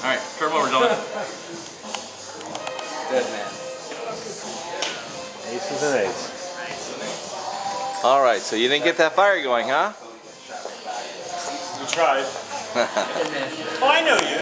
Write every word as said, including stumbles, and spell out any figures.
Alright, turn him over, Dylan. Good man. Aces and eights. Alright, so you didn't get that fire going, huh? We tried. Oh, I know you.